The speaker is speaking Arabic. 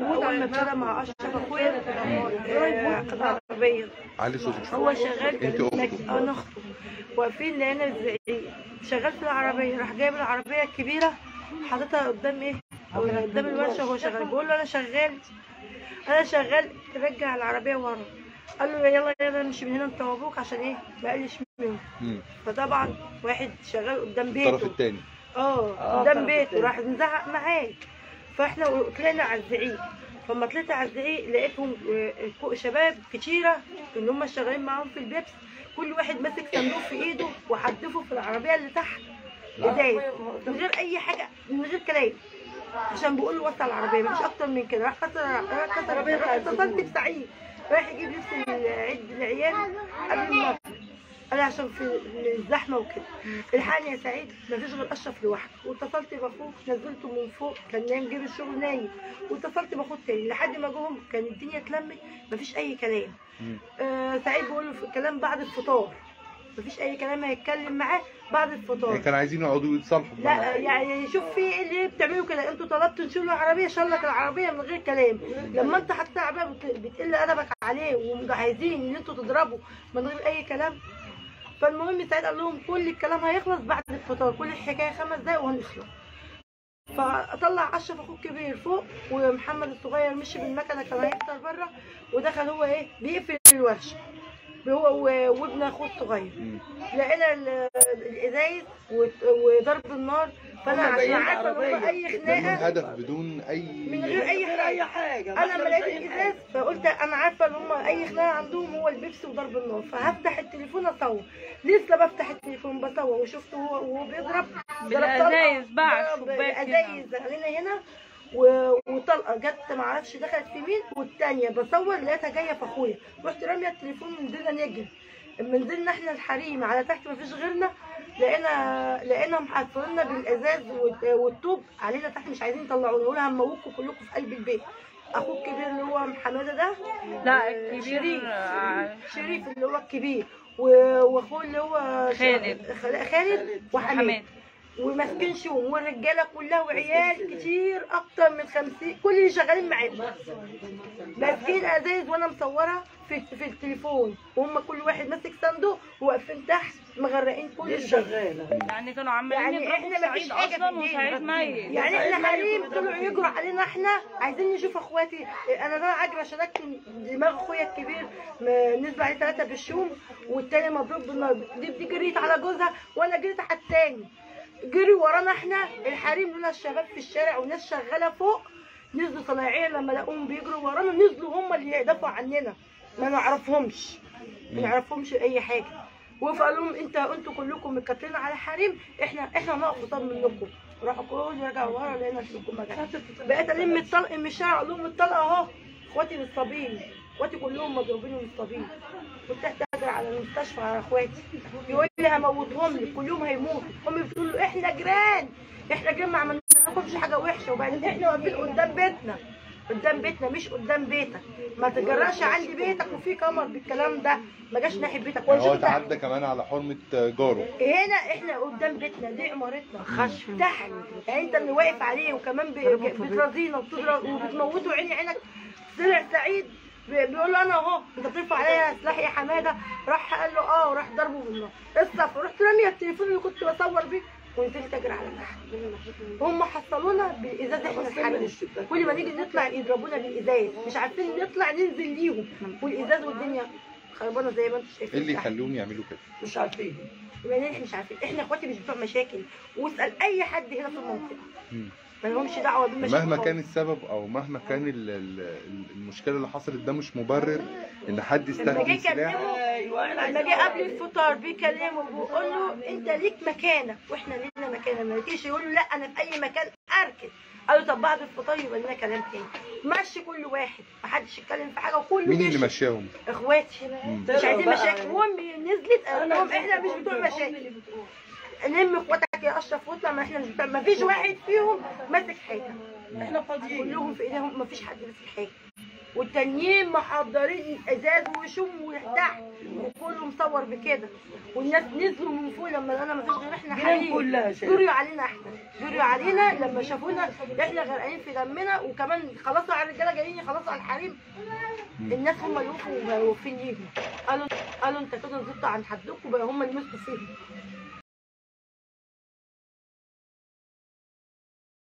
اول ما ابتدى مع اشرف اخويا العربيه علي صوتك شويه. هو شغال انت اخته؟ انا اخته. واقفين لقينا الزعيق شغال في العربيه، راح جايب العربيه الكبيره حاططها قدام قدام الورشه وهو شغال. بقول له انا شغال رجع العربيه ورا. قال له يلا يلا نمشي من هنا انت وابوك عشان ايه ما قالش منه. فطبعا واحد شغال قدام بيته الطرف الثاني قدام بيته راح نزعق معاه. فاحنا طلعنا على الزعيق. فلما طلعت على الزعيق لقيتهم شباب كتيره اللي هم شغالين معاهم في البيبس، كل واحد ماسك صندوق في ايده وحدفه في العربيه اللي تحت ازاز من غير اي حاجه، من غير كلام، عشان بيقول له وسع العربيه مش اكتر من كده. راح كسر العربيه. راح اتصلت بسعيد رايح يجيب لبس عيد العيال قبل ما انا عشان في الزحمه وكده. الحقني يا سعيد مفيش غير اشرف لوحده. واتصلت باخوه نزلته من فوق كان نايم جيب الشغل نايم. واتصلت باخوه التاني لحد ما جوهم كان الدنيا اتلمت مفيش اي كلام. سعيد بيقول له كلام بعد الفطار، مفيش اي كلام هيتكلم معاه بعد الفطار. يعني كانوا عايزين يقعدوا يتصالحوا. لا يعني شوف في ايه اللي بتعملوا كده، انتوا طلبتوا نشيلوا العربيه شلك العربيه من غير كلام. لما انت حطيت العربيه بتقل ادبك عليه وعايزين ان انتوا تضربوا من غير اي كلام. فالمهم سعيد قال لهم كل الكلام هيخلص بعد الفطار، كل الحكايه 5 دقايق وهنخلص. فطلع اشرف اخوه الكبير فوق ومحمد الصغير مشي بالمكنه كان هيفطر بره، ودخل هو ايه بيقفل الورشه هو وابن اخوه الصغير. لقينا الازايز وضرب النار. فانا عشان عارفه ان هو اي خناقه هدف بدون اي من غير اي حاجه. انا لما لقيت الازاز فقلت انا عارفه ان هم اي خناقه عندهم هو البيبسي وضرب النار. فهفتح التليفون اصور، لسه بفتح التليفون بصور وشفته وهو بيضرب بالازايز بقى ازايز علينا هنا وطلقه جت معرفش دخلت في مين، والثانيه بصور لقيتها جايه في اخويا. رحت راميه التليفون ونزلنا نجري. نزلنا احنا الحريم على تحت مفيش غيرنا. لقينا محصلنا بالازاز والطوب علينا تحت مش عايزين يطلعونا. نقول هنموتكم كلكم في قلب البيت. اخوه الكبير اللي هو حماده ده لا الكبير شريف اللي هو الكبير واخوه اللي هو خالد وحماد وماسكين شوم والرجاله كلها وعيال كتير اكتر من 50 كل اللي شغالين معاهم ماسكين ازايز وانا مصوره في التليفون وهم كل واحد ماسك صندوق وواقفين تحت مغرقين كل شغاله. يعني كانوا عمالين يعني احنا مفيش حاجه اصلا وسعيد ميت. يعني احنا حريم طلعوا يجروا علينا احنا عايزين نشوف اخواتي. انا بقى اجري عشان اكتم دماغ اخويا الكبير نزل عليه 3 بالشوم والتاني مضروب بالنار. دي جريت على جوزها وانا جريت على التاني. جري ورانا احنا الحريم لنا الشباب في الشارع وناس شغاله فوق نزلوا صنايعيه لما لقوهم بيجروا ورانا نزلوا هم اللي يدافعوا عننا. ما نعرفهمش اي حاجه. وقالوا لهم انتوا كلكم متكتلين على حريم احنا هنقف قصاد منكم. راحوا كلهم رجعوا ورا لقينا فيكم مكان. بقيت الم الطلق من الشارع اقول لهم الطلق اهو. اخواتي مصابين اخواتي كلهم مضروبين ومصابين. كنت اجري على المستشفى على اخواتي يقول لي هموتهم لك كلهم هيموتوا. امي بتقول له احنا جيران ما عملنا لكمش حاجه وحشه. وبعدين احنا واقفين قدام بيتنا مش قدام بيتك. ما تجرأش عندي بيتك وفي قمر بالكلام ده ما جاش ناحيه بيتك. هو تعدى كمان على حرمه جاره. هنا احنا قدام بيتنا دي عمارتنا تحت. يعني انت اللي واقف عليه وكمان بترازينا وبتموتوا عينك. طلع سعيد بيقول له انا اهو انت بترفع عليا سلاح يا حماده. راح قال له وراح ضربه بالنار. الصفر رحت راميه التليفون اللي كنت بصور بيه ونزلت اجري على تحت. هم حصلونا بالازاز احنا الحريم. كل ما نيجي نطلع يضربونا بالازاز مش عارفين نطلع ننزل ليهم والازاز والدنيا خربانه زي ما انتم شايفين. ايه اللي يخليهم يعملوا كده؟ مش عارفين. يعني احنا مش عارفين. احنا اخواتي مش بتوع مشاكل. واسال اي حد هنا في المنطقه ما لهمش دعوه بالمشاكل. مهما كان السبب او مهما كان المشكله اللي حصلت ده مش مبرر ان حد يستخدم سلاح. لما جه قبل الفطار بيكلمه بيقول له انت ليك مكانك واحنا لينا مكاننا. ما يجيش يقول له لا انا في اي مكان اركن. قال له طب بعد الفطار يبقى لنا كلام تاني. مشي كل واحد ما حدش يتكلم في حاجه وكله مين اللي مشاهم؟ اخواتي مش عايزين مشاكل. امي نزلت قالت لهم احنا مش بتوع مشاكل. نلم اخواتك يا اشرف واطلع. ما احنا مش بتوع ما فيش واحد فيهم ماسك حاجه. احنا فاضيين كلهم في ايديهم ما فيش حد ماسك حاجه. والتانيين محضرين ازاز وشوم وتحت وكله مصور بكده، والناس نزلوا من فوق لما انا ما فيش غير احنا حاليا جريوا علينا، جريوا علينا لما شافونا احنا غرقانين في دمنا، وكمان خلصوا على الرجاله جايين يخلصوا على الحريم. الناس هم اللي وقفوا واقفين يجوا قالوا انت كده نزلتوا عن حدكم بقى، هم اللي مسكوا فيهم.